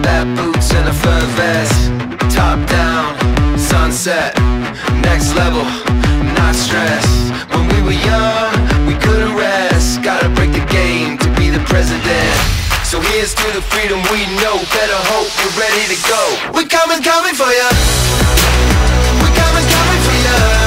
Lap boots and a fur vest, top down, sunset, next level, not stress. When we were young, we couldn't rest. Gotta break the game to be the president. So here's to the freedom we know. Better hope you're ready to go. We're coming for ya. We're coming for ya.